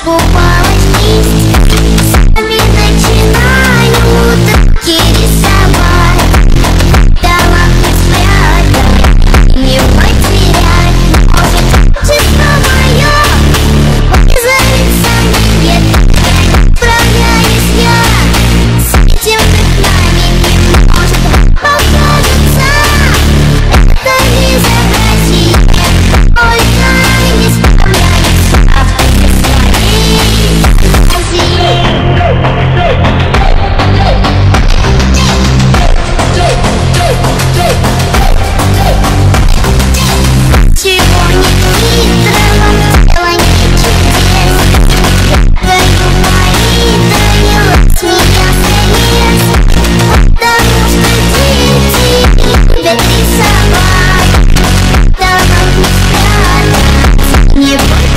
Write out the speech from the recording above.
распупалась листья, сами начинают таки рисовать. Талант не спрятать, не потерять. Может, чувство мое вызовется нет. Я не справляюсь с этим дыханием. Может, покажется это безобразие, только не справляюсь в своей фантазии. Чего не хитрого, дело не чудес. Даю мои, даю с меня слез, потому что дети любят рисовать. Талант не спрятать, не